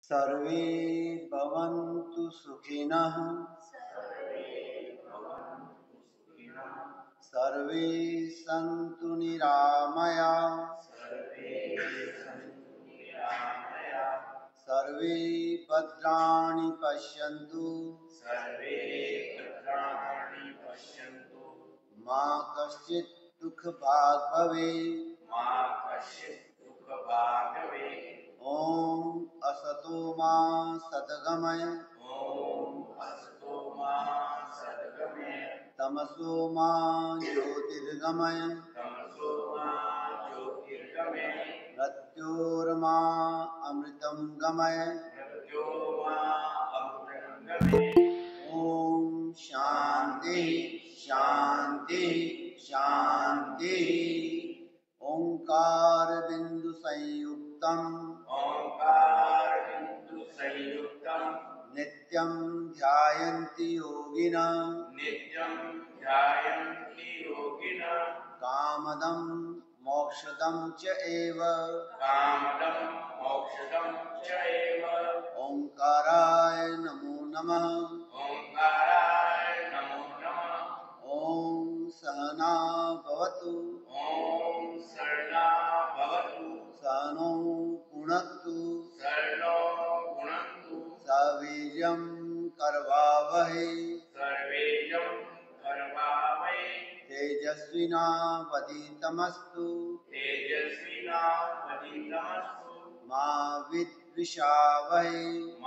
सर्वे भवन्तु सुखिनः सर्वे सन्तु निरामयाः सर्वे भद्राणि पश्यन्तु मा कश्चित् दुःखभाग् भवेत् ॐ असतो मा सद्गमय तमसो मा ज्योतिर्गमय मृत्योर्मा अमृतं गमय ॐ शान्ति शान्ति शान्ति ओंकार बिंदु संयुक्तम् नित्यं ध्यायन्ति योगिनः कामदं मोक्षदं च एव ओंकाराय नमो नमः ॐ सहना भवतु सहनौ भुनक्तु सवीर्यं करवावहै तेजस्विनावधीतमस्तु मा विद्विषावहै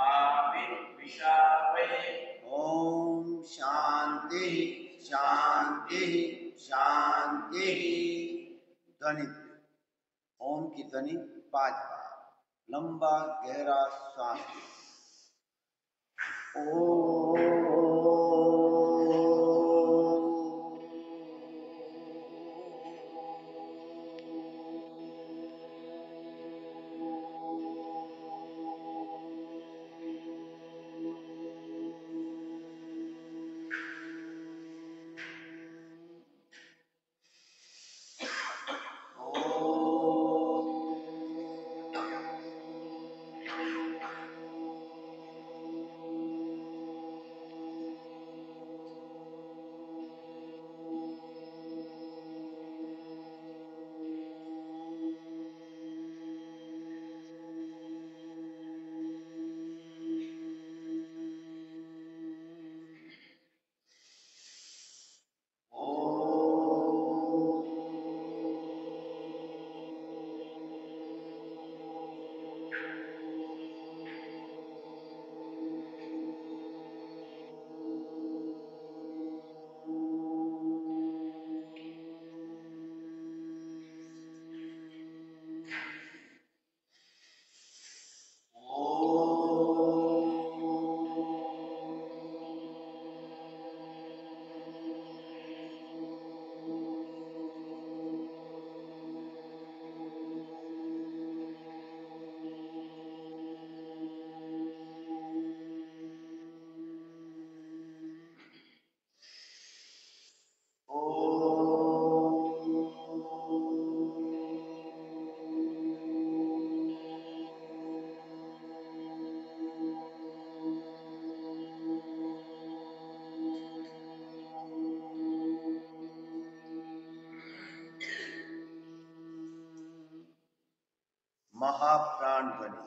ॐ शांति शांति शांति। ध्वनि ओम की ध्वनि 5 बार लंबा गहरा सांस महाप्राण ध्वनि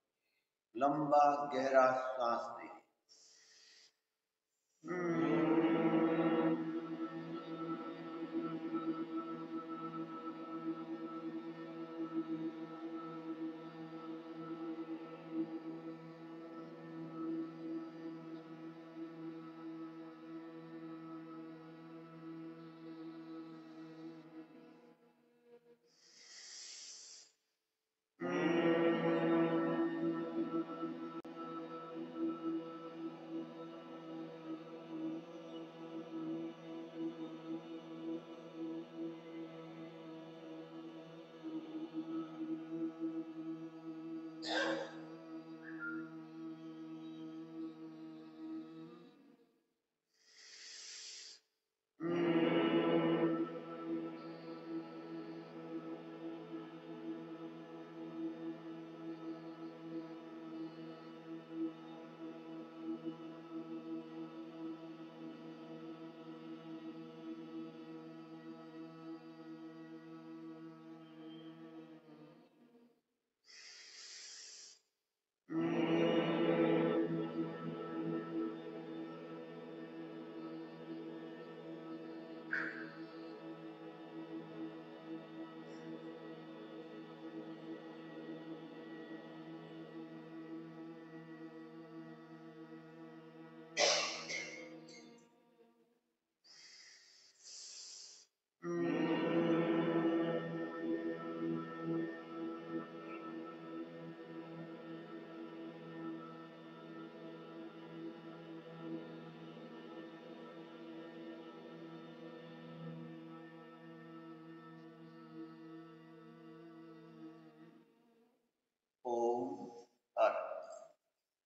लंबा गहरा सांस लें।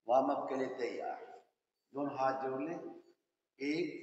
वार्म अप के लिए तैयार। दोनों हाथ जोड़ लें। एक,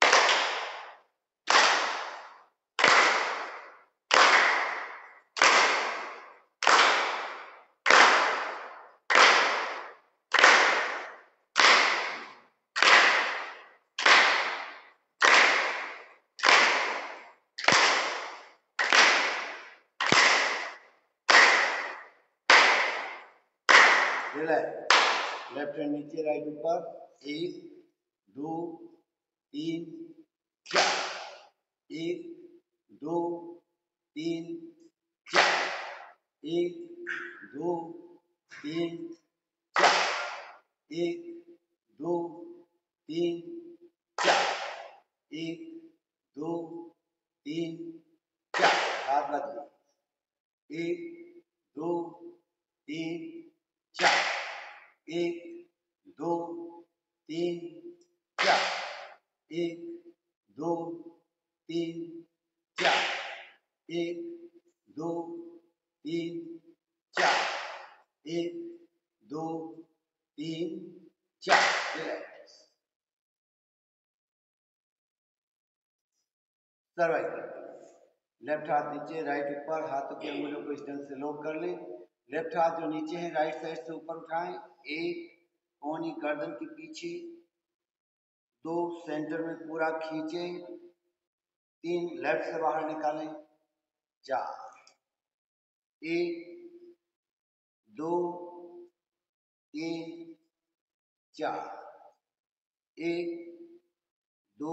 रिलैक्स। लेफ्ट हैंड नीचे, राइट ऊपर। 1 2 3 4। 1 2 3 4। 1 2 3 4। 1 2 3 4। 1 2 3 4। हाथ बदलिए। 1 2 3 4। 1 2 3 4। 1 2 3 4। 1 2 3 4। 1 2 3 4। रिलैक्स। सर्वाइकल। लेफ्ट हाथ नीचे, राइट ऊपर। हाथों की अंगुलियों को इस ढंग से लॉक कर लें। लेफ्ट हाथ जो नीचे है, राइट साइड से ऊपर उठाएं। 1 कोहनी गर्दन के पीछे। 2 सेंटर में पूरा खींचें। 3 लेफ्ट से बाहर निकालें। 4 1 2 3 4। 1 2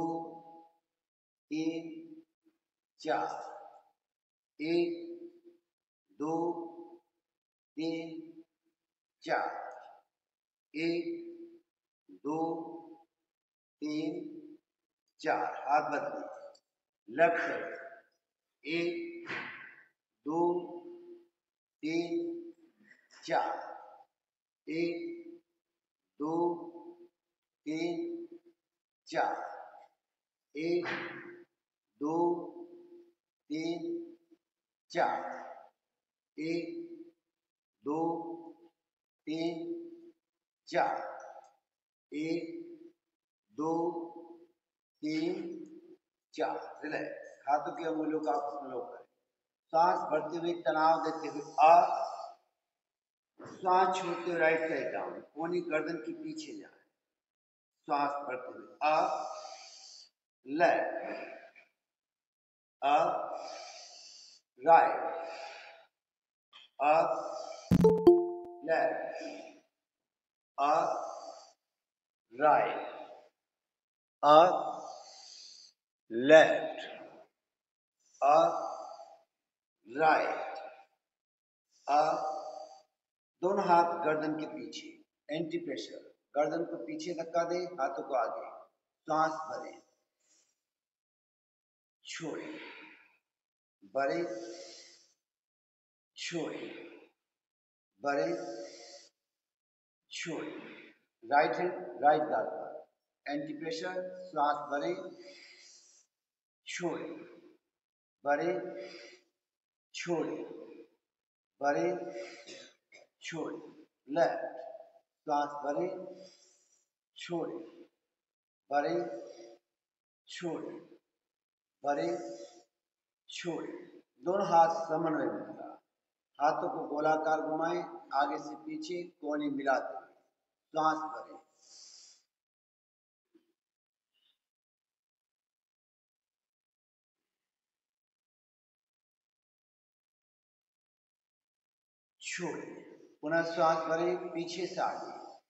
3 4। 1 2 3 4। 1 2 3 4। हाथ बदलिए। Left side. 1 2 3 4। 1 2 3 4। 1 2 3 4। 1 2 3 4। 1 2 3 4। रिलैक्स। हाथों की अंगुलियों का आपस में लॉक करें। सांस भरते हुए, तनाव देते हुए अप। सांस छोड़ते हुए राइट साइड डाउन। कोहनी गर्दन के पीछे जाए। सांस भरते हुए up, left, up, right, up, left, up, right, up, left, up, right, up. दोनों हाथ गर्दन के पीछे, एंटी प्रेशर। गर्दन को पीछे धक्का दें, हाथों को आगे। सांस भरें, छोड़ें, भरें, छोड़ें, भरें, छोड़ें। राइट हैंड राइट दांत पर, एंटी प्रेशर। सांस भरें, छोड़ें, भरें, छोड़ें, भरें, छोड़ें। लेफ्ट। सांस भरें, छोड़ें, भरें, छोड़ें, भरें, छोड़ें। दोनों हाथ समन्वय में लगा। हाथों को गोलाकार घुमाएं, आगे से पीछे, कोहनी मिलाते हुए। सांस भरें, छोड़ें। पुनः सांस भरें, पीछे से आगे।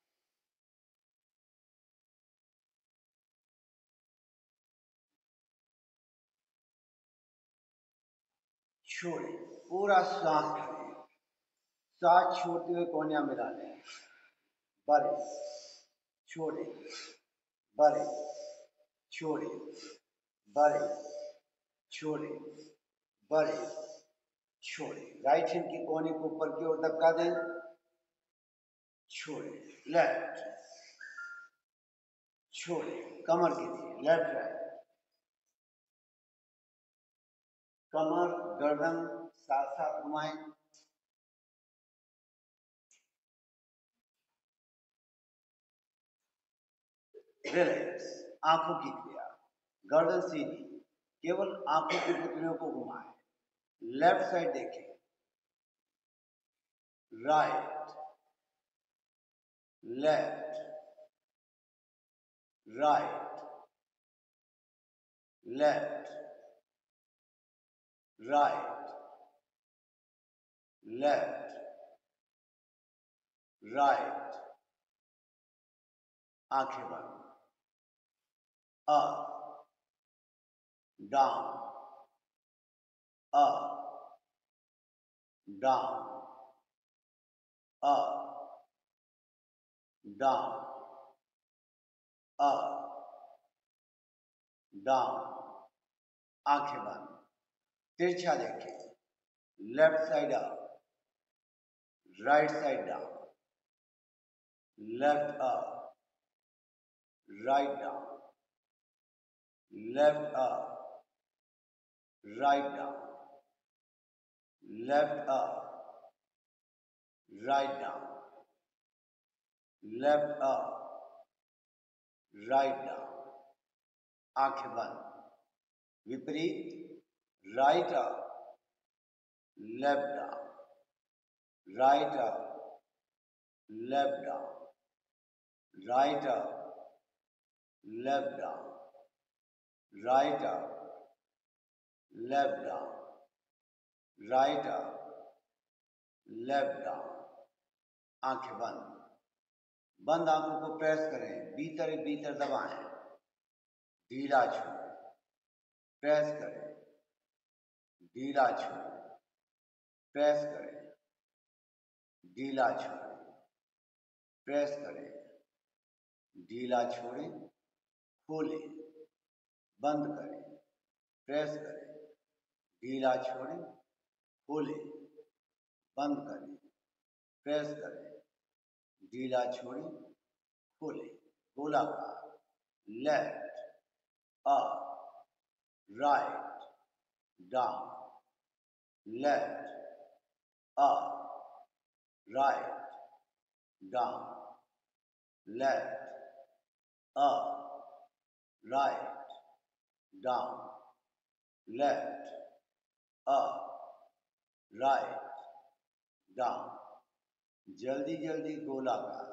छोड़ें, पूरा सांस भरें। सांस छोड़ते हुए कोहनियां मिला लें। भरें, छोड़ें, भरें, छोड़ें, भरें, छोड़ें, भरें, छोड़ें। राइट हैंड की कोहनी को ऊपर की ओर धक्का दें। छोड़ें, लेफ्ट, छोड़ें, कमर के लिए। लेफ्ट राइट, कमर गर्दन साथ साथ घुमाएं। रिलैक्स, आंखों की क्रिया, गर्दन सीधी, केवल आंखों की पुतलियों को घुमाएं। लेफ्ट साइड देखें, right, left, right, left, right, left, right, आंखें बंद, up, down, up, down, up, down, up, down, आंखें बंद, तिरछा देखें, left side up, right side down, left up, right down, left up, right down, left up, right down, left up, right down, आंखें बंद, विपरीत, right up, left down, right up, left down, right up, left down, right up, left down, right up, left down, आंखें बंद। बंद आंखों को press करें, भीतर भीतर दबाएं, ढीला छोड़ें, प्रेस करें, ढीला छोड़ें, प्रेस करें, ढीला छोड़ें, प्रेस करें, ढीला छोड़ें, खोलें, बंद करें, प्रेस करें, ढीला छोड़ें, खोलें, बंद करें, प्रेस करें, ढीला छोड़ें, खोलें, गोलाकार, left, up, right, down, left, up, right, down, left, up, right, down, left, up, right, down, जल्दी जल्दी गोलाकार,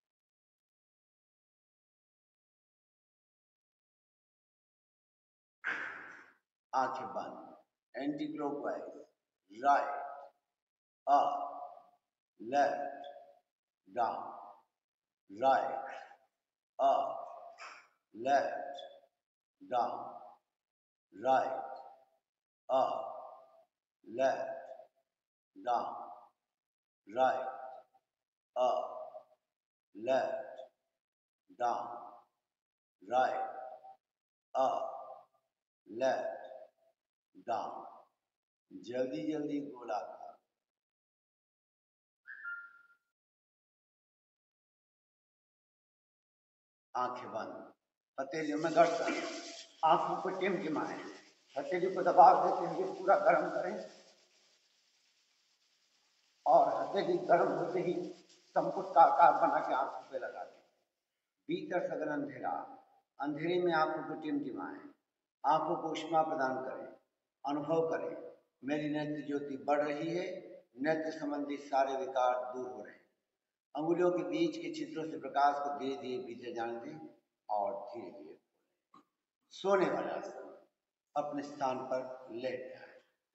आंखें बंद, anti clockwise, right, up, left, down, right, up, left, down, right, up, left, down, right, up, left, down, right, up, left, down, जल्दी जल्दी गोलाकार, आंखें बंद, हथेलियों में गर्दन, आंखों को टिमटिमाएं, हथेली को दबाव देते हुए पूरा गर्म करें और हथेली गर्म होते ही संपुट का आकार बना के आंखों पे लगा दें। भीतर सघन अंधेरा, अंधेरे में आंखों को टिमटिमाएं, आंखों को ऊष्मा प्रदान करें, अनुभव करें मेरी नेत्र ज्योति बढ़ रही है, नेत्र संबंधी सारे विकार दूर हो रहे हैं। अंगुलियों के बीच के छिद्रों से प्रकाश को धीरे धीरे भीतर जाने दें और धीरे धीरे सोने वाला आसन, अपने स्थान पर लेट जाए।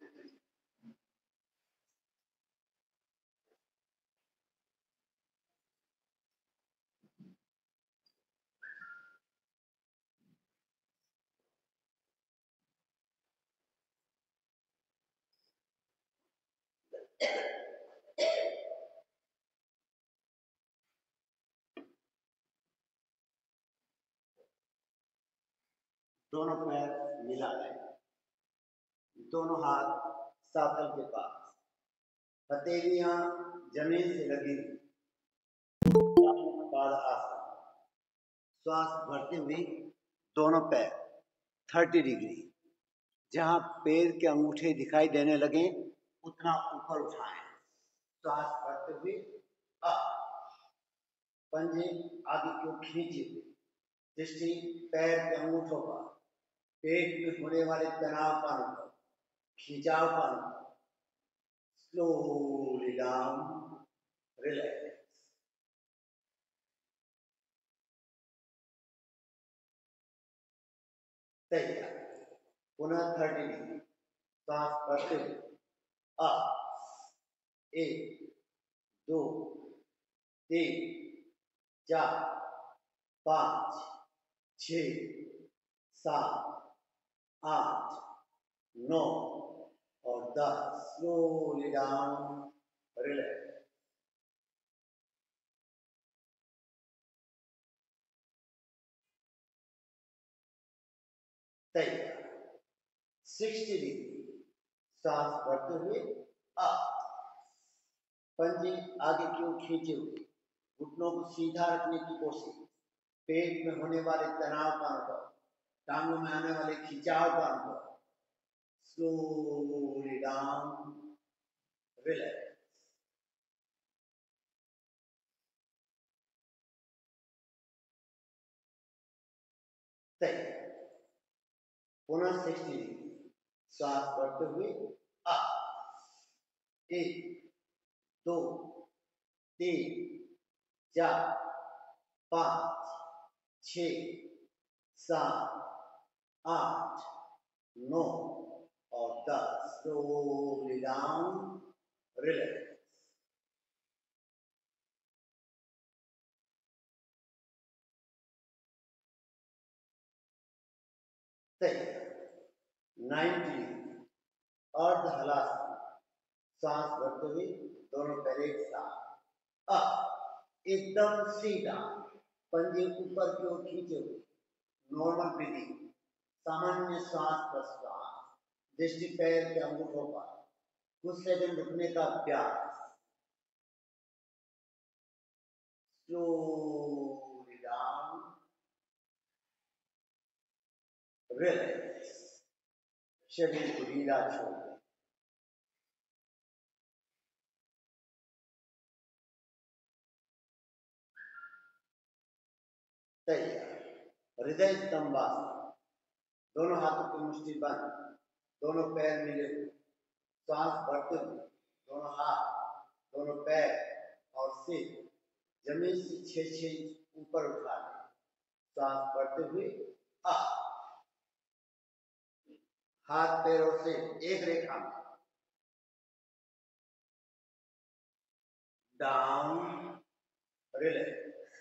दोनों पैर मिला लें, दोनों हाथ सातल के पास, हथेलियां जमीन से लगी, आसन, श्वास भरते हुए दोनों पैर 30 डिग्री, जहां पैर के अंगूठे दिखाई देने लगे उतना ऊपर उठाएं, श्वास भरते हुए अप, पंजे आगे की ओर खींचे, दृष्टि पैर के अंगूठों पर, पेट में होने वाले तनाव का अनुभव, खिंचाव का अनुभव। Slowly down, relax. तैयार। पुनः 30 डिग्री सांस भरते हुए अप। 1 2 3 4 5 6 7 8 9 और 10। Slowly down, relax. तैयार। 60 डिग्री सांस भरते हुए अप। पंजे आगे की ओर खींचे हुए, घुटनों को सीधा रखने की कोशिश। पेट में होने वाले तनाव का अनुभव, टांगों में आने वाले खिंचाव का अनुभव। Slowly down, relax. तैयार। पुनः 60 डिग्री सांस भरते हुए अप। 1 2 3 4 5 6 7 8 9 और 10। Slowly down, relax. तैयार। 90 अर्ध हलासन, सांस भरते हुए दोनों पैर एक साथ अप। एकदम सीधा, पंजे ऊपर की ओर खींचे हुए, नॉर्मल ब्रीदिंग, सामान्य श्वास प्रश्वास। दृष्टि पैर के अंगूठों पर, कुछ सेकंड रुकने का अभ्यास। Slowly down, relax. शरीर को ढीला छोड़ दें। तैयार। हृदय स्तंभासन, दोनों हाथों की मुट्ठी बंद, दोनों पैर मिले हुए, सांस भरते हुए दोनों हाथ, दोनों पैर और सिर जमीन से 6 इंच ऊपर उठा लें। सांस भरते हुए अप। हाथ पैरों से एक रेखा में, डाउन, रिलैक्स।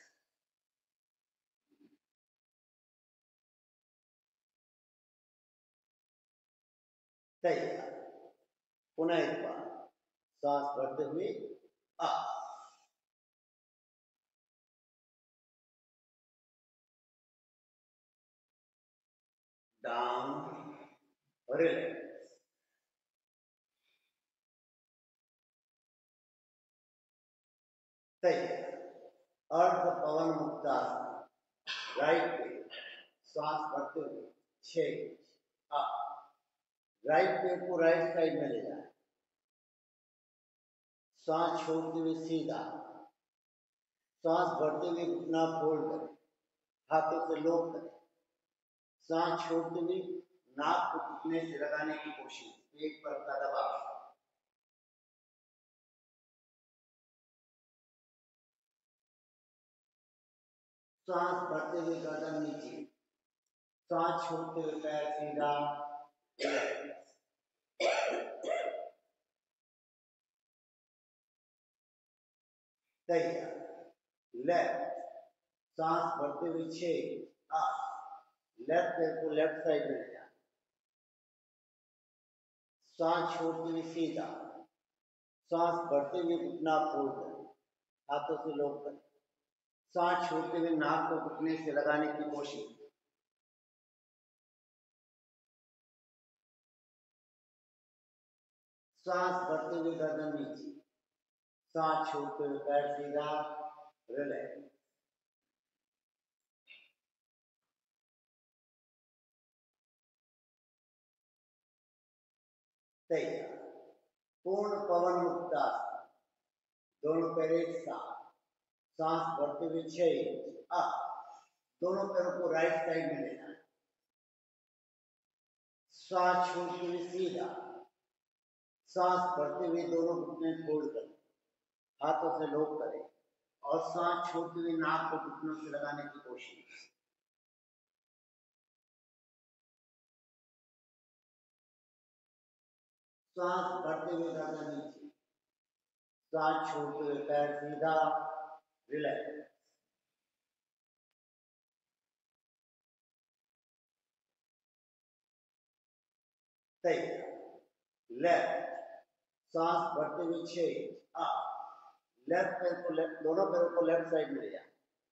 तैयार। पुनः एक बार सांस भरते हुए अप। Down, relax. तैयार। अर्ध पवन मुक्तासन, राइट पे सांस भरते हुए 6 इंच अप। राइट पैर को राइट साइड में ले जाए, सांस छोड़ते हुए सीधा, सांस भरते हुए घुटना फोल्ड करें, हाथों से लॉक करें। सांस छोड़ते हुए नाक को घुटने से लगाने की कोशिश, पेट पर का दबाव। सांस भरते हुए गर्दन नीचे, सांस छोड़ते हुए पैर सीधा। तैयार। लेफ्ट, सांस भरते हुए 6 अप। लेफ्ट पैर को लेफ्ट साइड में ले जाए, सांस छोड़ते हुए सीधा, सांस भरते हुए घुटना फोल्ड करें, हाथों से लॉक करें। सांस छोड़ते हुए नाक को घुटने से लगाने की कोशिश। सांस भरते हुए गर्दन नीचे, सांस छोड़ते हुए पैर सीधा, रिलैक्स। तैयार। पूर्ण पवन मुक्तासन, दोनों पैर एक साथ, सांस भरते हुए 6 इंच अप। दोनों पैरों को राइट साइड में लेना है। श्वास छोड़ते हुए सीधा, सांस भरते हुए दोनों घुटने खोल कर हाथों से लॉक करें और सांस छोड़ते हुए नाक को घुटनों से लगाने की कोशिश। सांस भरते हुए गर्दन नीचे, सांस छोड़ते हुए पैर सीधा, रिलैक्स। लेफ्ट, सांस भरते हुए 6 अप, लेफ्ट पैर को दोनों पैरों को लेफ्ट साइड में ले जाए,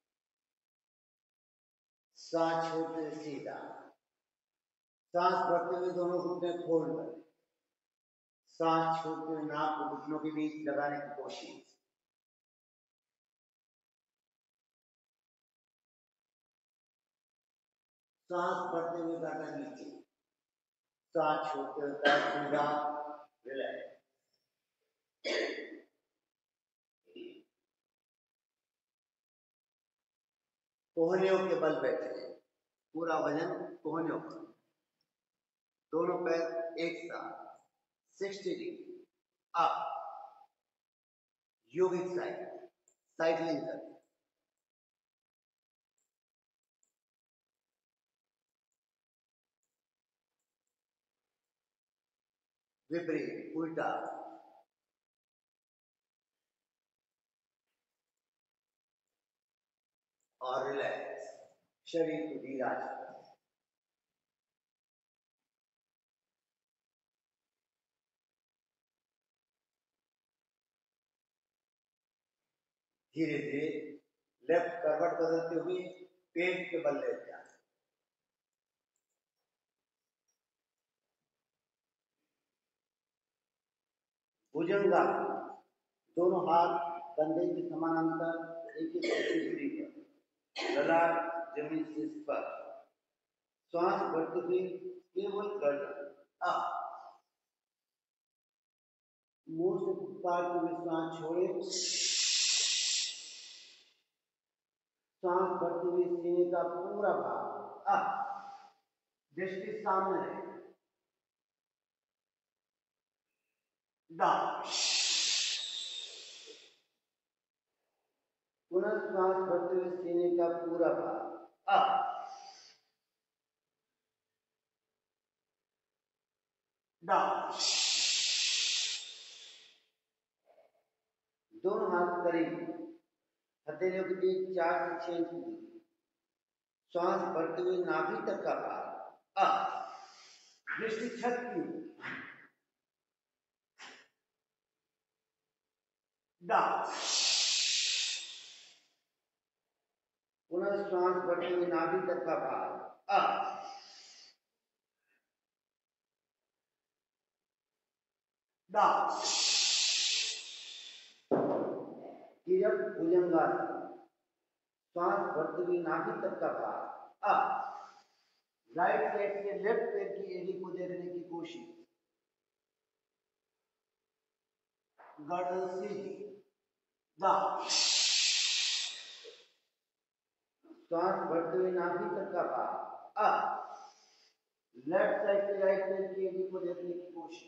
सांस छोड़ते हुए सीधा, सांस भरते हुए दोनों घुटने खोल कर सांस छोड़ते हुए नाक को घुटनों के बीच लगाने की कोशिश। सांस भरते हुए गर्दन नीचे, सांस छोड़ते हुए पैर सीधा, रिलैक्स। कोहनियों के बल बैठे, पूरा वजन कोहनियों पर, दोनों पैर एक साथ 60 डिग्री अप, योगिक साइकिलिंग करें। विपरीत, उल्टा, और रिलैक्स, शरीर को धीरा करें। धीरे धीरे लेफ्ट करवट बदलते हुए पेट के बल ले जाए। भुजंगासन, दोनों हाथ कंधे के समानांतर एक ही दूरी पर, ललाट जमीन से स्पर्श, श्वास भरते हुए केवल गर्दन अप, मुंह से फुफकार हुए सांस छोड़े, सांस भरते हुए सीने का पूरा भाग अप, दृष्टि सामने रहे, डाउन, पुनः सांस भरते हुए सीने का पूरा भाग अप, डाउन। दोनों हाथ करीब, हथेलियों के बीच 4 से 6 इंच की दूरी, श्वास भरते हुए नाभि तक का भाग अप, दृष्टि छत की, डाउन। पुनः श्वास भरते हुए नाभि तक का भाग अप, डाउन। भुजंगासन, श्वास भरते हुए नाभि तक का भाग अप, राइट साइड से लेफ्ट पैर की एड़ी को देखने की कोशिश, गर्दन सीधी, डाउन। श्वास भरते हुए नाभि तक का भाग अप, लेफ्ट साइड से राइट पैर की एड़ी को देखने की कोशिश,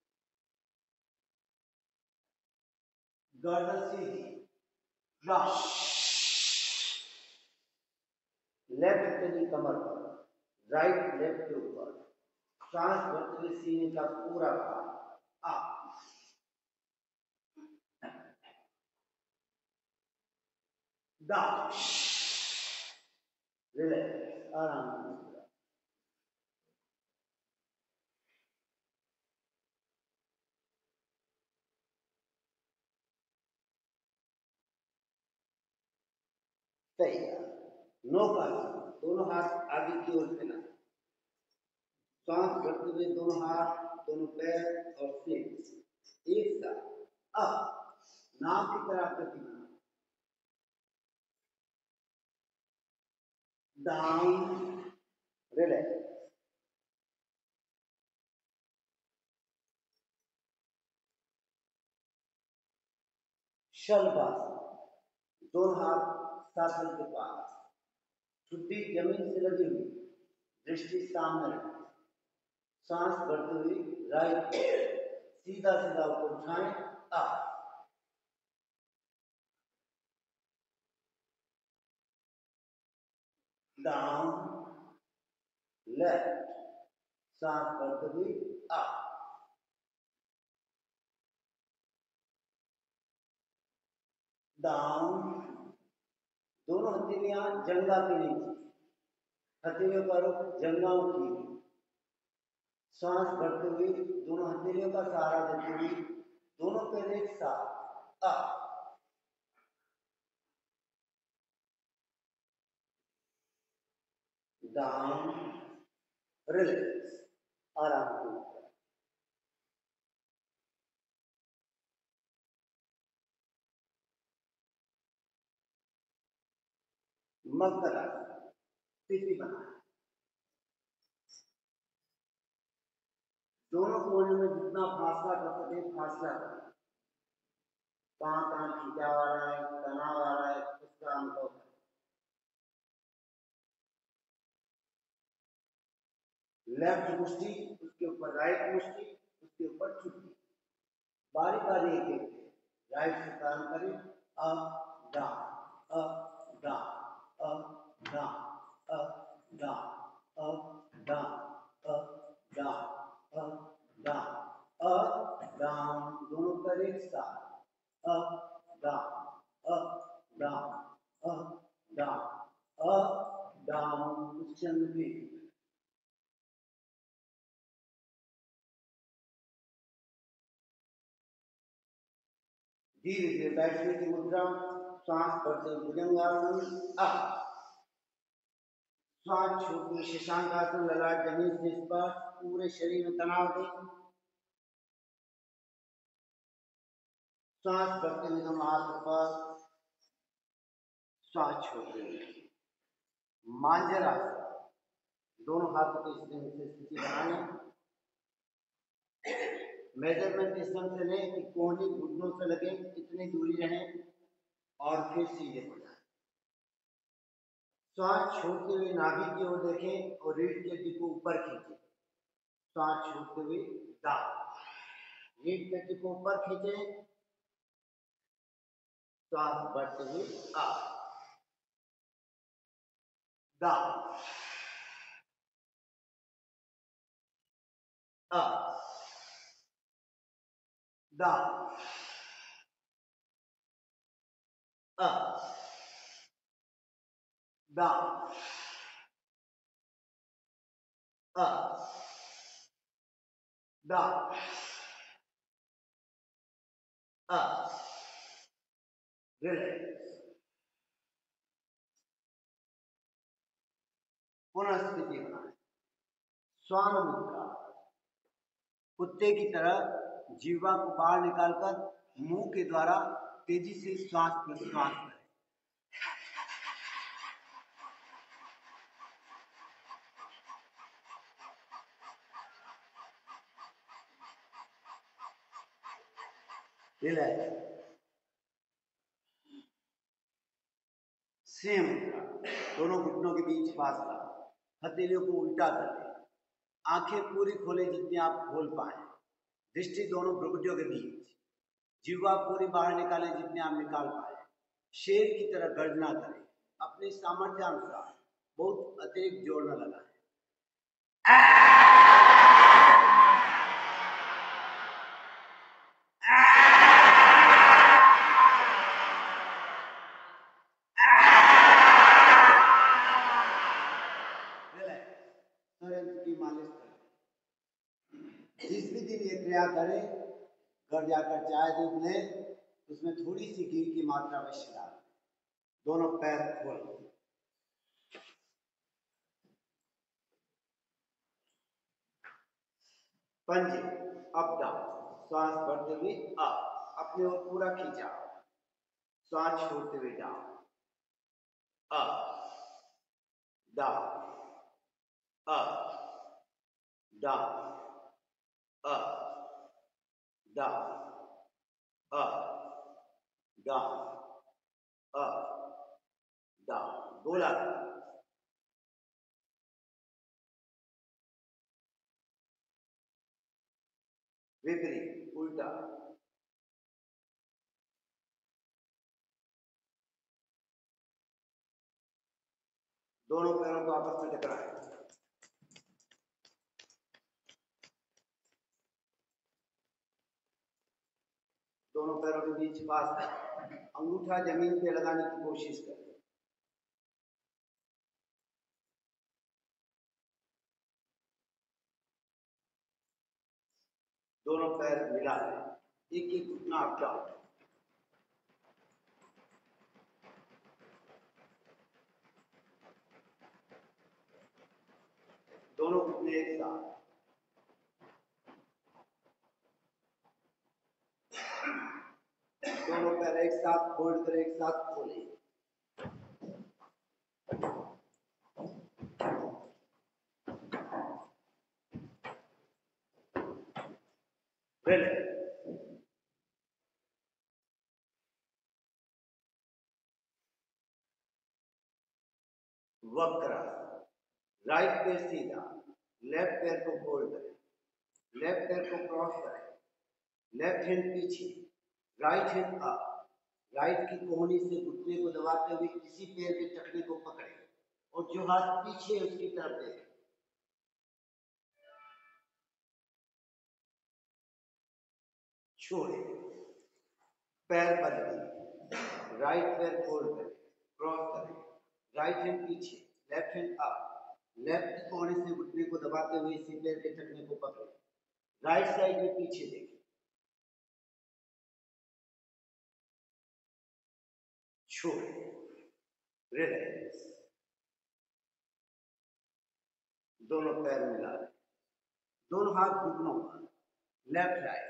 गर्दन सीधी, डाउन। लेफ्ट हथेली कमर पर, राइट लेफ्ट के ऊपर, सांस भरते हुए सीने का पूरा भाग अप, डाउन, रिलैक्स, आराम से। तैयार, नौकासन, दोनों हाथ आगे की ओर फैला, सांस भरते हुए दोनों हाथ, दोनों पैर और सिर एक साथ अप, नाक की तरफ गति बना, डाउन, रिलैक्स। शलभासन, दोनों हाथ साथल के पास, ठुड्डी जमीन से लगी हुई, दृष्टि सामने रखें, सांस भरते हुए राइट सीधा सीधा ऊपर उठाएं, अप, डाउन, लेफ्ट, सांस भरते हुए अप, डाउन, दोनों हथेलियां जंघा के नीचे, हथेलियों का रुख जंघाओं की, सांस भरते हुए दोनों हथेलियों का सहारा देते हुए दोनों पैर एक साथ, अप, डाउन, रिलैक्स, आराम से, मकर स्थिति बनाए, दोनों कोने में जितना फासला कर सके फासला करें, कहाँ कहाँ खिंचाव आ रहा है, तनाव आ रहा है, उसका अनुभव करें। लेफ्ट मुष्टि, उसके ऊपर राइट मुष्टि, उसके ऊपर ठुड्डी, बारी बारी एक एक राइट से प्रारंभ करें, up down, up down, up down, up down, up down, up down, up down, up down, दोनों पर एक साथ, up down, up down, up down, up down, उस चंद भी धीरे धीरे बैठने की मुद्रा, सांस भरते भुजंगासन, अप, श्वास छोड़ते शशांकासन, ललाट जमीन से स्पर्श, पूरे शरीर में तनाव दें, सांस भरते हुए दोनों हाथ ऊपर, श्वास छोड़ते हुए मांजरासन, दोनों हाथों को इस ढंग से स्थिति बनाएं, मेजरमेंट इस ढंग से लें कि कोहनी घुटनों से लगे, इतनी दूरी रहे और फिर सीधे हो जाए, श्वास छोड़ते हुए नाभि की ओर देखें और रीढ़ की हड्डी को ऊपर खींचें, श्वास छोड़ते हुए डाउन, रीढ़ की हड्डी को ऊपर खींचें, श्वास बढ़ते हुए up, down, up, down, up, down, up, down, up, relax, पुनः स्थिति बनाएं, श्वान मुद्रा, कुत्ते की तरह जीवा को बाहर निकालकर मुंह के द्वारा तेजी से श्वास प्रश्वास करें, रिलैक्स, सिंह मुद्रा, दोनों घुटनों के बीच फासला, हथेलियों को उल्टा कर लें, आंखें पूरी खोलें जितनी आप खोल पाए, दृष्टि दोनों भ्रुकुटियों के बीच, जीवा पूरी बाहर निकालें जितने आप निकाल पाए, शेर की तरह गर्जना करें, अपने सामर्थ्य अनुसार बहुत अतिरिक्त जोर न लगाएं, की मालिश करें, जिस भी दिन ये क्रिया करें, घर जाकर चाय दूध लें, उसमें थोड़ी सी घी की मात्रा अवश्य डालें, दोनों पैर खोल, पंजे अप डाउन, श्वास भरते हुए अप, अपने ओर पूरा खींचा, श्वास छोड़ते हुए down, up, down, up, down, up, down, up, down, up, down, गोला उल्टा, दोनों पैरों को आपस में टकराए, दोनों पैरों के बीच पास अंगूठा जमीन पे लगाने की कोशिश करें। दोनों पैर मिला लें, एक एक घुटना अप डाउन, दोनों घुटने एक साथ, दोनों पैर एक साथ फोल्ड करें, एक साथ खोलें, वक्र, राइट पैर सीधा, लेफ्ट पैर को फोल्ड करें, लेफ्ट पैर को क्रॉस करें, लेफ्ट हैंड पीछे, राइट हैंड अप, राइट की कोहनी से घुटने को दबाते हुए किसी पैर के टखने को पकड़े और जो हाथ पीछे है उसकी तरफ देखें, छोड़े, पैर बदलें, राइट पैर फोल्ड करें, क्रॉस करें, राइट हैंड पीछे, लेफ्ट हैंड अप, लेफ्ट की कोहनी से घुटने को दबाते हुए इसी पैर के टखने को पकड़े, राइट साइड में पीछे देखें, छोड़े, रिलैक्स, दोनों पैर मिला लें, दोनों हाथ घुटनों पर, लेफ्ट राइट,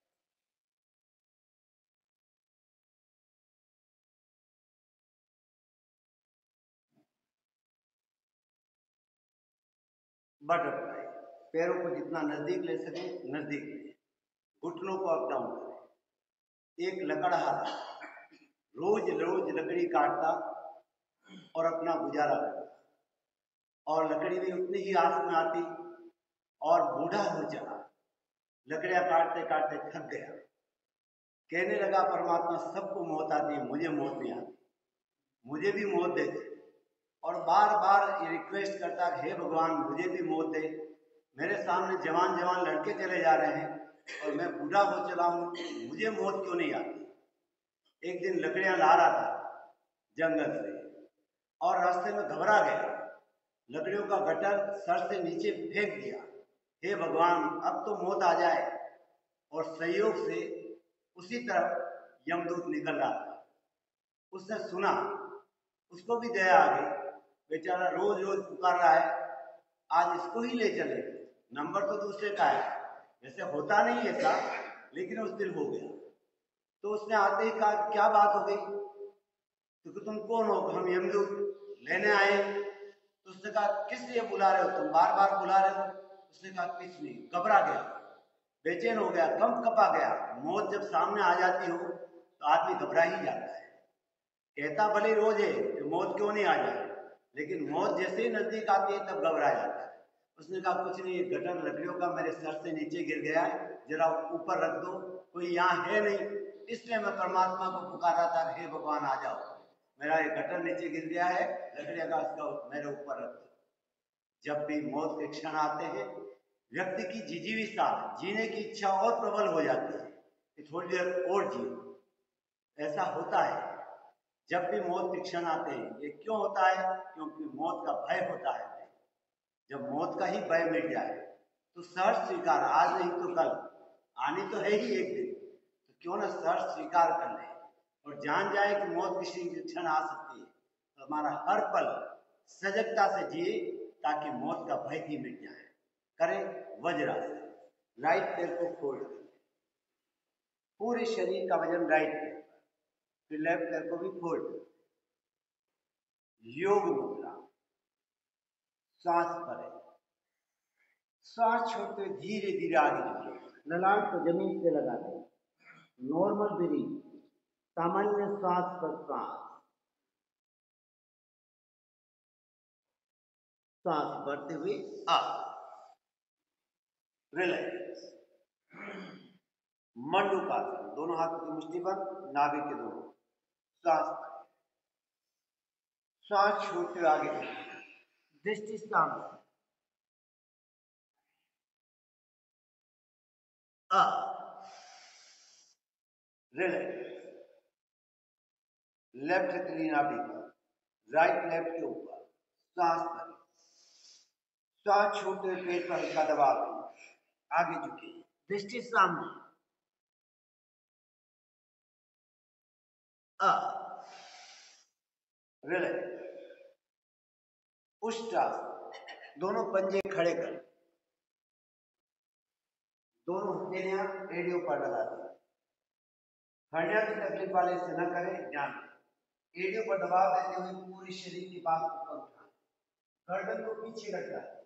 बटरफ्लाई, पैरों को जितना नजदीक ले सके नजदीक ले, घुटनों को अप डाउन करें, एक लकड़हारा रोज रोज लकड़ी काटता और अपना गुजारा करता और लकड़ी भी उतनी ही आस में आती और बूढ़ा हो चला, लकड़ियां काटते काटते थक गया, कहने लगा परमात्मा सबको मौत आती है, मुझे मौत नहीं आती, मुझे भी मौत दे दे, और बार बार ये रिक्वेस्ट करता हे भगवान मुझे भी मौत दे, मेरे सामने जवान जवान लड़के चले जा रहे हैं और मैं बूढ़ा हो चला हूँ, मुझे मौत क्यों नहीं आती। एक दिन लकड़ियां ला रहा था जंगल से और रास्ते में घबरा गया, लकड़ियों का गट्टर सर से नीचे फेंक दिया, हे भगवान अब तो मौत आ जाए, और संयोग से उसी तरफ यमदूत निकल रहा था, उसने सुना, उसको भी दया आ गई, बेचारा रोज रोज पुकार रहा है, आज इसको ही ले चले, नंबर तो दूसरे का है, वैसे होता नहीं ऐसा लेकिन उस दिन हो गया। तो उसने आते ही कहा क्या बात हो गई, तो तुम कौन हो, हम यमदूत लेने आए, तो उसने कहा किस लिए बुला रहे हो, तुम बार बार बुला रहे हो, उसने कहा कुछ नहीं, घबरा गया, बेचैन हो गया, कम कपा गया, मौत जब सामने आ जाती हो तो आदमी घबरा ही जाता है, कहता भले रोज है कि मौत क्यों नहीं आ जाए, लेकिन मौत जैसे ही नजदीक आती है तब घबरा जाता है। उसने कहा कुछ नहीं, गटर लकड़ियों का मेरे सर से नीचे गिर गया है, जरा ऊपर रख दो, कोई यहाँ है नहीं, इसलिए मैं परमात्मा को पुकार रहा था हे भगवान आ जाओ, मेरा ये गटर नीचे गिर गया है, लकड़ियों का उसका मेरे ऊपर रख दो। जब भी मौत के क्षण आते हैं व्यक्ति की जिजीविता, जीने की इच्छा और प्रबल हो जाती है कि थोड़ी देर और जियो, ऐसा होता है जब भी मौत के क्षण आते हैं। ये क्यों होता है, क्योंकि मौत का भय होता है, जब मौत का ही भय मिट जाए तो सहर्ष स्वीकार, आज नहीं तो कल आनी तो है ही एक दिन, तो क्यों ना सहर्ष स्वीकार कर ले और जान जाए कि मौत किसी क्षण आ सकती है, तो हमारा हर पल सजगता से जिए ताकि मौत का भय ही मिट जाए। करें वज्रासन, राइट पैर को फोल्ड करें, पूरे शरीर का वजन राइट पैर, फिर लेफ्ट पैर को भी फोल्ड करें, योग मुद्रा, सांस भरें, सांस छोड़ते धीरे धीरे आगे झुके, ललाट को जमीन से लगा दें, नॉर्मल ब्रीथ, सामान्य सांस पर सांस, सांस भरते हुए अप, रिलैक्स, मंडूकासन, दोनों हाथों की मुट्ठी बंद, नाभि के दोनों, श्वास श्वास छोड़ते हुए आगे दृष्टि सामने, रिलैक्स, लेफ्ट हथेली नाभि पर, राइट लेफ्ट के ऊपर, सांस भरें, सांस छोड़ते हुए पेट पर हल्का दबाव दें, आगे झुके, दृष्टि सामने, रिलैक्स, उष्ट्रासन, दोनों पंजे खड़े कर, दोनों हथेलियां एड़ियों पर लगा दें, हड्डियां की तकलीफ वाले से न करें, ध्यान दें, एड़ियों पर दबाव देते हुए पूरे शरीर की बात ऊपर उठाएं, गर्दन को पीछे रखना है,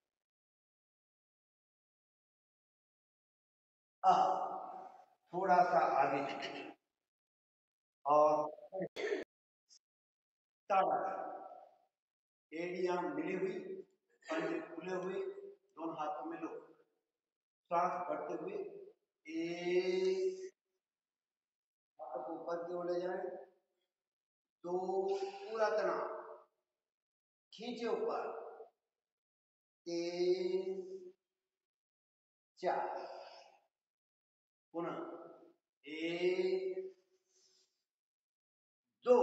थोड़ा सा आगे झुके और ताड़ा, एड़ियां मिली हुई, पंजे खुले हुए, दोनों हाथों में लो, सांस भरते हुए एक, हाथों को ऊपर की ओर ले जाएं, दो, पूरा तनाव, खींचे ऊपर, तीन, चार, पुनः एक, दो,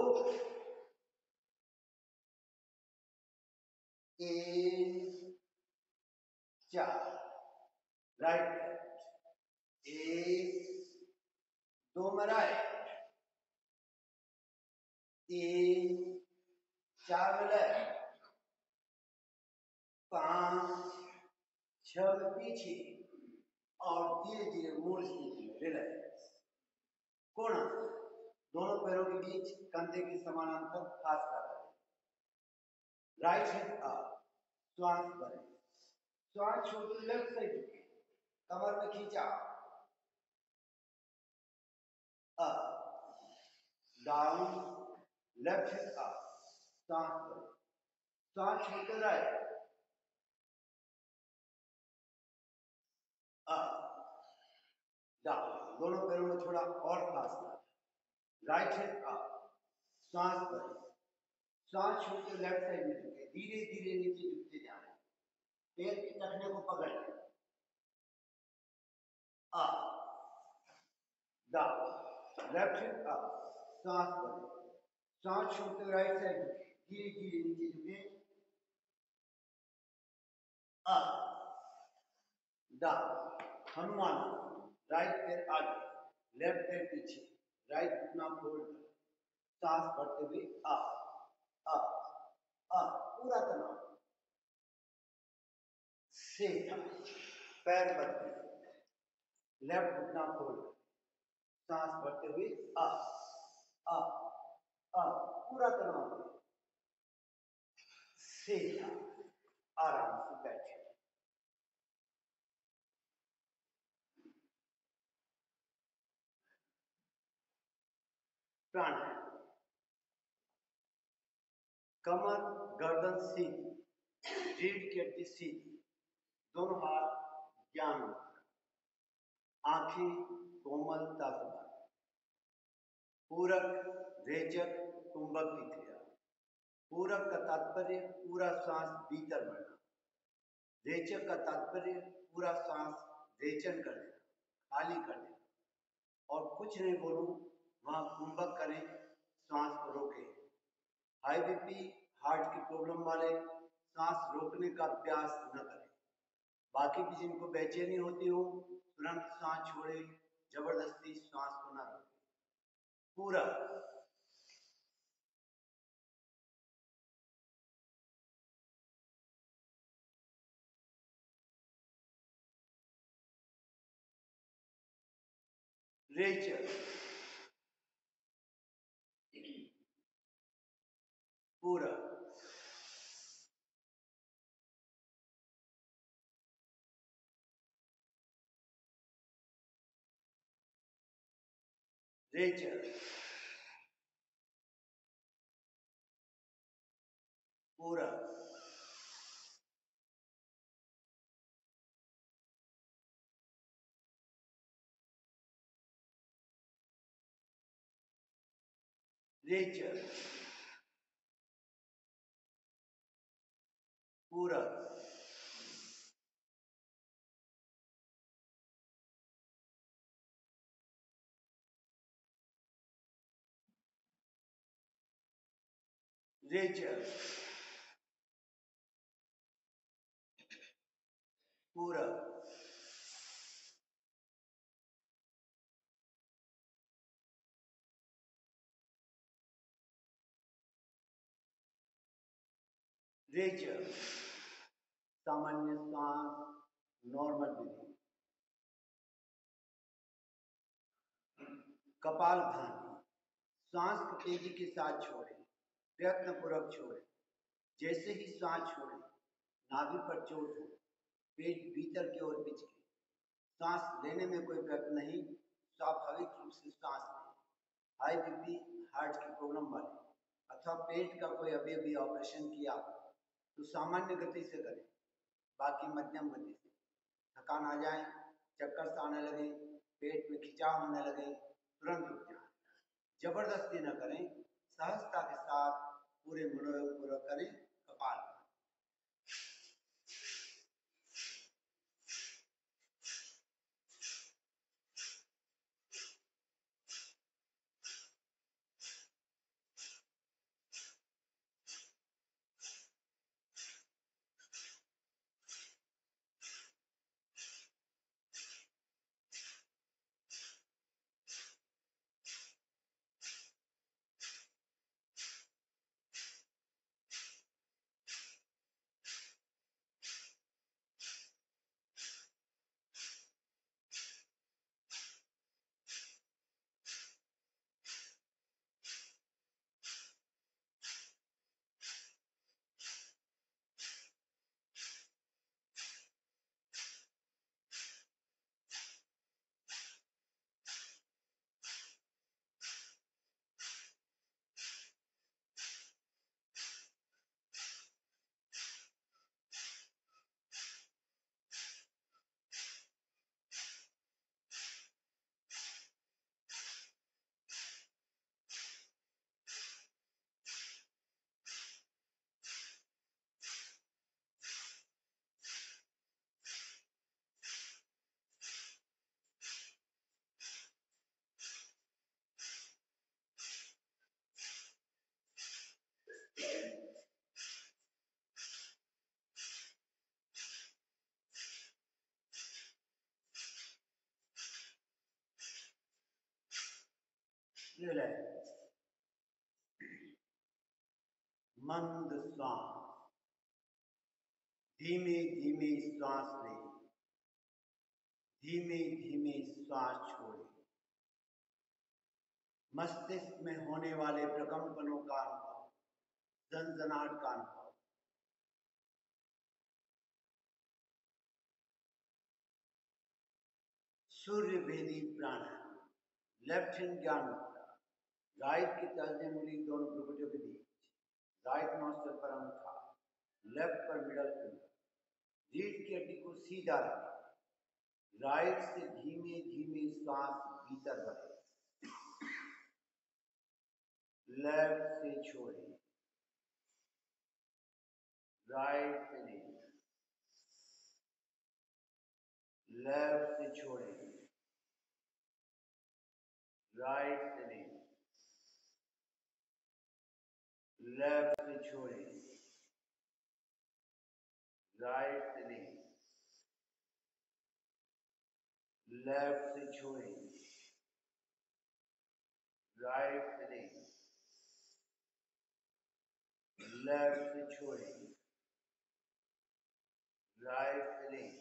तीन, चार, राइट, एक, दो में राइट, तीन, चार में लेफ्ट, पांच, छह में पीछे और धीरे धीरे मूल स्थिति में रिलैक्स, कोण, दोनों पैरों के बीच कंधे के समानांतर फासला करें, राइट हैंड अप, श्वास भरें, श्वास छोड़कर लेफ्ट साइड झुके, कमर में खींचा, up, down, left hand up, सांस भरें, सांस छोड़कर राइट, अप, डाउन, दोनों पैरों में थोड़ा और फासला, राइट हैंड अप, सांस भरें, सांस छोड़कर लेफ्ट साइड में झुके, धीरे धीरे नीचे झुकते जाएं, पैर के टखने को पकड़ लें, up, down, left hand up, सांस भरें, सांस छोड़ते हुए राइट साइड झुके, धीरे धीरे नीचे झुके, अप, डाउन, हनुमान, राइट पैर आगे, लेफ्ट पैर पीछे, राइट घुटना फोल्ड कर, सांस भरते हुए अप, अप, अप, पूरा तनाव, सीधा, पैर बदले, लेफ्ट घुटना फोल्ड कर, सांस भरते हुए अप, अप, अप, पूरा तनाव, सीधा, आराम से बैठे, प्राणायाम, कमर गर्दन सीधी, रीढ़ की हड्डी सीधी, दोनों हाथ ज्ञान मुद्रा, आंखें कोमलता से बंद, पूरक, रेचक, कुंभक की क्रिया, पूरक का तात्पर्य पूरा सांस भीतर बढ़ना, रेचक का तात्पर्य पूरा सांस रेचन कर देना, खाली कर देना, और कुछ नहीं बोलूं वहां कुंभक करें, सांस को रोकें, हाई बीपी, हार्ट की प्रॉब्लम वाले सांस रोकने का अभ्यास न करें, बाकी भी जिनको बेचैनी होती हो तुरंत सांस छोड़े, जबरदस्ती सांस को न रोके, पूरा, रेचक, पूरा, रेचक, पूरा, रेचल, पूरक, रेचल, पूरक, रेचल, सामान्य श्वास, नॉर्मल ब्रीथिंग, कपालभाति, श्वास को तेजी के साथ छोड़ें, प्रयत्नपूर्वक छोड़ें। जैसे ही श्वास छोड़ें, नाभि पर चोट हो, पेट भीतर की ओर पिचके, सांस लेने में कोई प्रयत्न नहीं, स्वाभाविक रूप से सांस लें। हाई बीपी, हार्ट की प्रॉब्लम वाले अथवा पेट का कोई अभी अभी ऑपरेशन किया तो सामान्य गति से करें, बाकी मध्यम गति से। थकान आ जाए, चक्कर से आने लगे, पेट में खिंचाव होने लगे, तुरंत रुक जाए। जबरदस्ती न करें, सहजता के साथ पूरे मनोयोग पूर्वक करें। कपाल रिलैक्स, मंद श्वास, धीमे धीमे श्वास लें, धीमे धीमे श्वास छोड़ें। मस्तिष्क में होने वाले प्रकंपनों का अनुभव, झंझनाहट का अनुभव। सूर्य भेदी प्राणायाम, लेफ्ट हैंड ज्ञान मुद्रा, राइट की तर्जनी उंगली दोनों भ्रुकुटियों के बीच, राइट नॉस्ट्रिल पर अंगूठा, लेफ्ट पर मिडल फिंगर, रीढ़ की हड्डी को सीधा रखें, राइट से धीमे धीमे श्वास भीतर भरें, लेफ्ट से छोड़ें, राइट से लें, लेफ्ट से छोड़ें, राइट से लें, लेफ्ट से छोड़ें, राइट से लें, लेफ्ट से छोड़ें, राइट से लें, लेफ्ट से छोड़ें, राइट से लें,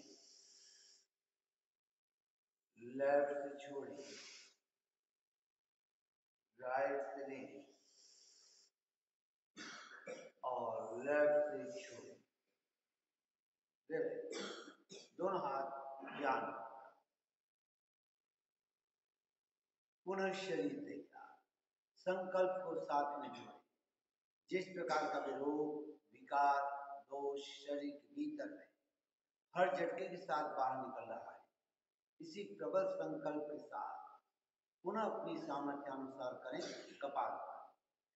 लेफ्ट से छोड़ें, राइट से लें और लेफ्ट से छोड़ें। दोनों हाथ ज्ञान, पुनः शरीर तैयार, संकल्प को साथ में जोड़ें। जिस प्रकार का भी रोग, विकार, दोष शरीर के भीतर है, हर झटके के साथ बाहर निकल रहा है। इसी प्रबल संकल्प के साथ पुनः अपनी सामर्थ्यानुसार करें कपालभाति।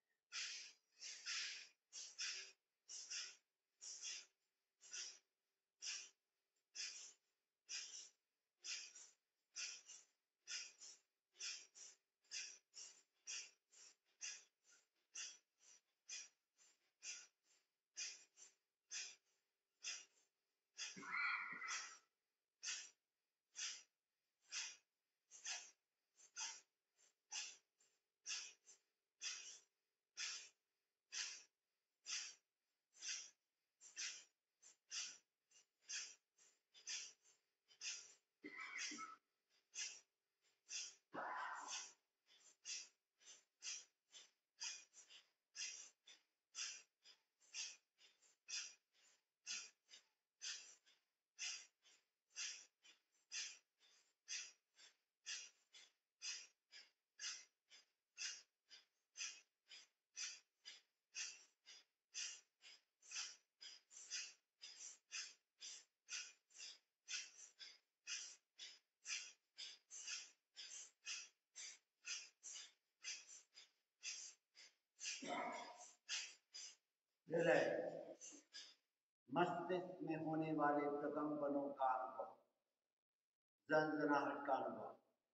विलय, मस्तिष्क में होने वाले प्रकंपनों का अनुभव, झंझनाहट का अनुभव,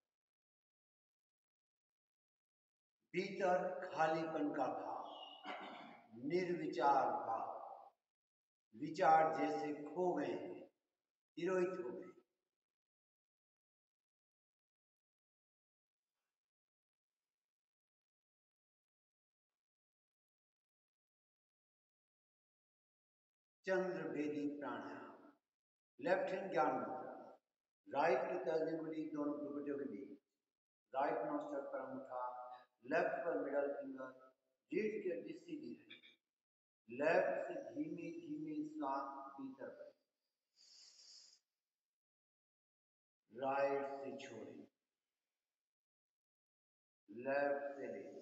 भीतर खालीपन का भाव, निर्विचार भाव, विचार जैसे खो गए, तिरोहित हो गए। चंद्र भेदी प्राणायाम, लेफ्ट हैंड ज्ञान मुद्रा, राइट की तर्जनी उंगली दोनों भ्रुकुटियों के बीच, राइट नोस्ट्रल पर अंगूठा, लेफ्ट पर मिडल फिंगर, रीढ़ की हड्डी सीधी रहे, लेफ्ट से धीमे धीमे सांस भीतर भरें, राइट से छोड़ें, लेफ्ट से लें,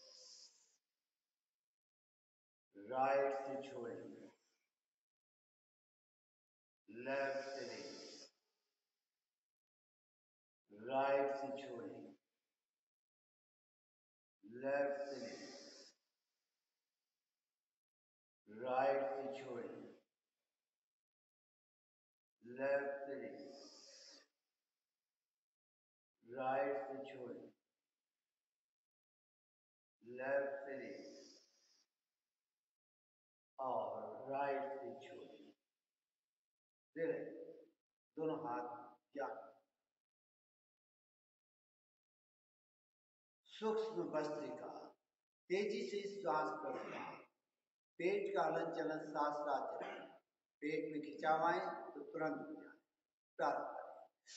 राइट से छोड़ें, लेफ्ट से लें, राइट से छोड़ें, लेफ्ट से लें, राइट से छोड़ें, लेफ्ट से लें, राइट से छोड़ें, लेफ्ट से लें और राइट से छोड़ें। फिर दोनों हाथ ज्ञान, सूक्ष्म भस्त्रिका, तेजी से श्वास प्रश्वास, पेट का हलन चलन साथ साथ चले, पेट में खिंचाव आए तो तुरंत हो जाए। प्रारंभ करें।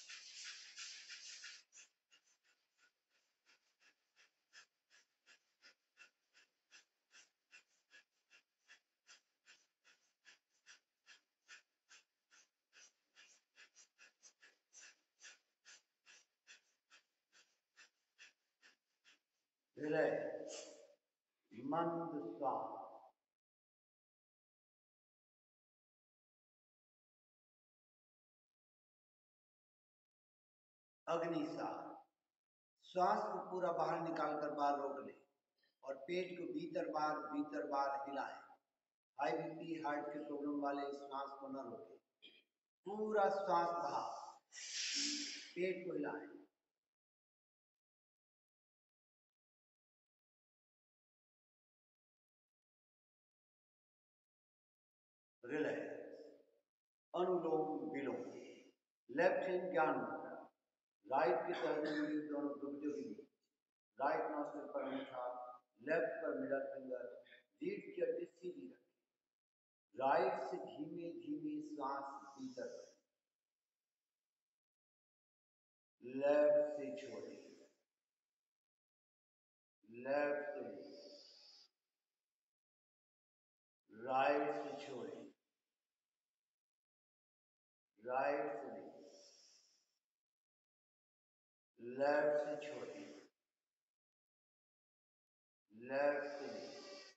विलय, मंद श्वास, अग्निसार, श्वास को पूरा बाहर निकालकर बाहर रोक लें और पेट को भीतर बाहर हिलाएं। हाई बीपी हार्ट के प्रॉब्लम वाले श्वास को न रोकें, पूरा श्वास बाहर, पेट को हिलाएं। रिलैक्स, अनुलोम विलोम, लेफ्ट हैंड ज्ञान मुद्रा, राइट की तर्जनी दोनों भ्रुकुटियों के बीच, राइट नोस्ट्रिल पर अंगूठा, लेफ्ट पर मिडल फिंगर, रीढ़ की हड्डी सीधी रखें, राइट से धीमे धीमे सांस भीतर भरें, लेफ्ट से छोड़ें, लेफ्ट से लें, राइट से छोड़ें, राइट से लें, लेफ्ट से छोड़ें, लेफ्ट से लें,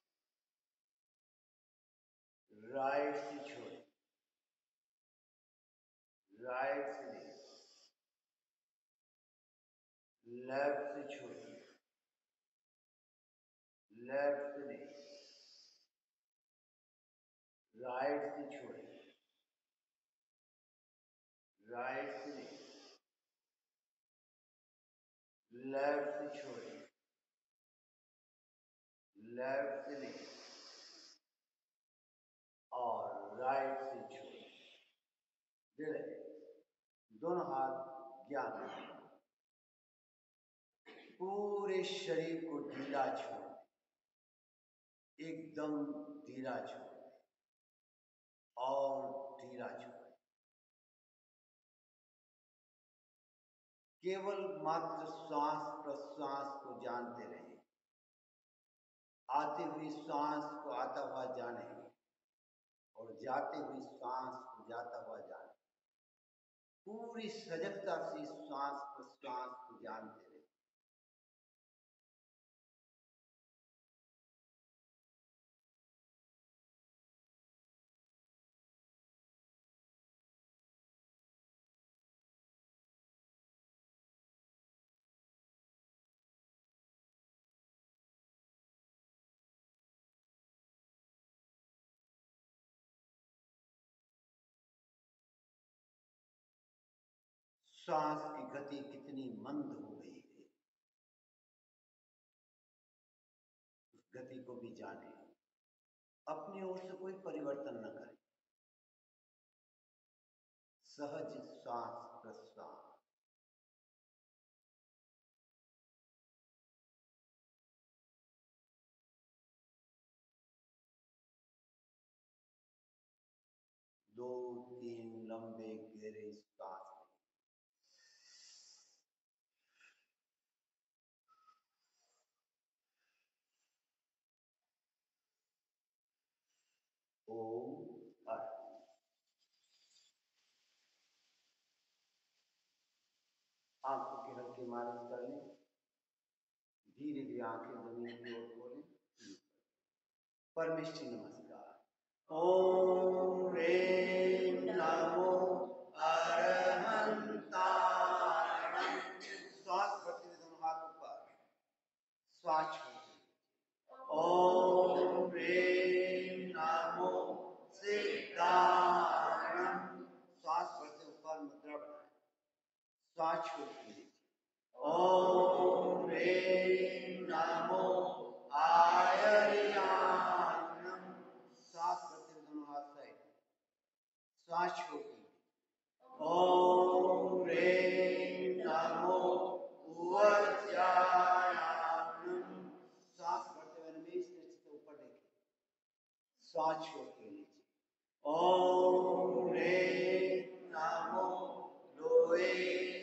राइट से छोड़ें, राइट से लें, लेफ्ट से छोड़ें, लेफ्ट से लें, राइट से छोड़ें, राइट से लें, लेफ्ट से छोड़ें, लेफ्ट से लें और राइट से छोड़ें। दिल, दोनों हाथ ज्ञान, पूरे शरीर को ढीला छोड़, एकदम ढीला छोड़ और ढीला छोड़, केवल मात्र श्वास प्रश्वास को जानते रहें, आती हुई श्वास को आता हुआ जाने और जाते हुई श्वास को जाता हुआ जाने, पूरी सजगता से श्वास प्रश्वास को जानते रहें। श्वास की गति कितनी मंद हो गई है, उस गति को भी जाने, अपनी ओर से कोई परिवर्तन न करें। सहज श्वास प्रश्वास। दो तीन लंबे गहरे श्वास। ओम अर्थ। आंखों की हल्की मालिश कर लें। धीरे धीरे आंखें जमीन की ओर खोलें। परमेष्ठी नमस्कार। ओम ह्रीं नमो अरहंताणं। श्वास भरते हुए दोनों हाथ ऊपर, श्वास छोड़ते। ओम ह्रीं नमो सिद्धाणं। श्वास भरते ऊपर मुद्रा बनाएं, श्वास छोड़ते। ओम ह्रीं नमो आयर्याणं। श्वास भरते हुए दोनों हाथ साइड, श्वास छोड़ते। ओम ह्रीं नमो ऊर्जायाणं। श्वास भरते हुए निमेष दृष्टि से ऊपर देखें, श्वास छोड़ते नीचे। ओम ह्रीं नमो लोहे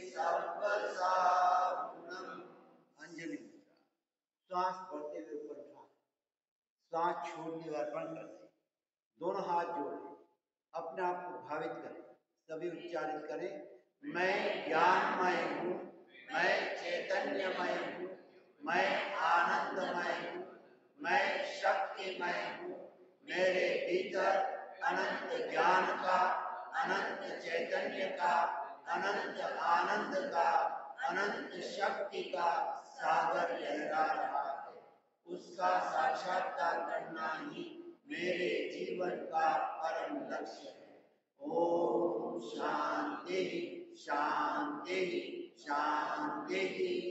सब्बसाहुणं। अंजलि मुद्रा। श्वास भरते हुए ऊपर उठाएं, श्वास छोड़ते हुए अर्पण कर दें। दोनों हाथ जोड़ें, अपने आप को भावित करें, सभी उच्चारित करें। मैं ज्ञानमय हूँ, मैं चैतन्यमय हूँ, मैं आनंदमय हूँ, मैं शक्तिमय हूँ। मेरे भीतर अनंत ज्ञान का, अनंत चैतन्य का, अनंत आनंद का, अनंत शक्ति का सागर लहरा रहा है। उसका साक्षात्कार करना ही मेरे जीवन का परम लक्ष्य है। ओम शांति शांति शांति।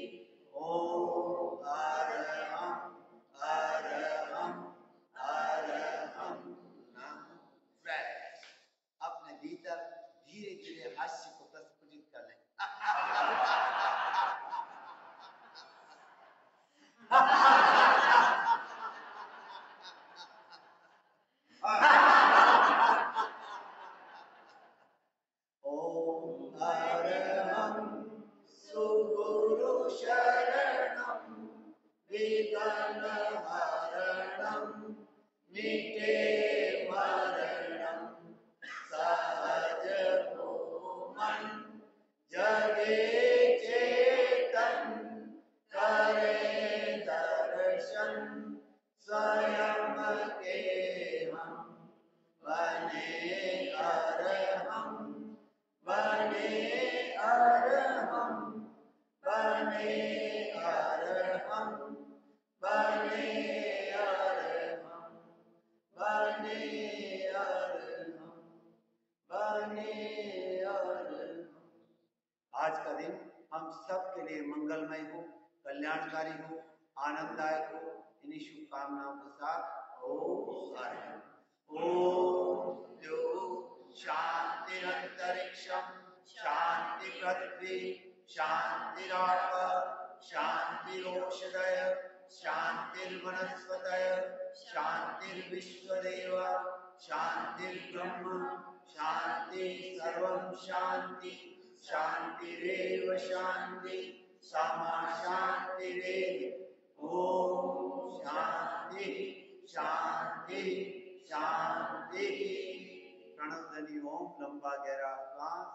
ओम अरहं अरहं अरहं नमः। फ्रेश। अपने भीतर धीरे धीरे हास्य को प्रस्फुटित कर लें। ओम अरहं सुगुरु शरणं विघ्नहरणं मिटे मरणं सहज भूमन् जगे चेतन करे दर्शन स्वयं के हम बने अरहं बने अरहं बने अरहं बने अरहं बने अरहं बने अरहं। आज का दिन हम सब के लिए मंगलमय हो, कल्याणकारी हो, आनंददायक हो। इन्हीं शुभकामनाओं के साथ ओम अरहं। ओम द्यौः शान्तिरन्तरिक्षं शान्ति पृथ्वी शान्तिराप शान्तिरोषधयः शान्तिर्वनस्पतयः शान्तिर्विश्वदेव शान्तिर्ब्रह्म शान्ति सर्वं शान्ति शान्तिरेव शान्ति सामा शान्तिरेव। ओम शान्ति शान्ति शान्ति। प्रणव ध्वनि ओम, लंबा गहरा श्वास।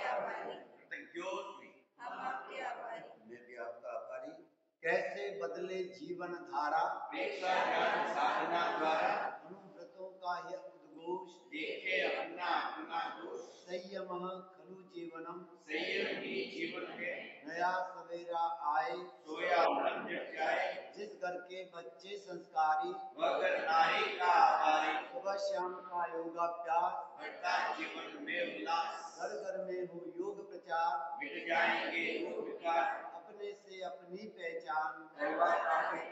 कैसे बदले जीवन धारा प्रेक्षा ज्ञान साधना द्वारा अनुव्रतों का यह उद्घोष देखे अपना अपना दोष संयम खलु जीवनम संयम ही जीवन है नया सवेरा आए सोया मन जग जाए जिस घर के बच्चे संस्कारी वह घर नारी का आधारी सुबह शाम का योगाभ्यास बढ़ता जीवन में उल्लास घर घर में हो योग प्रचार मिट जाएंगे रोग विकार अपने से अपनी पहचान करवा पाके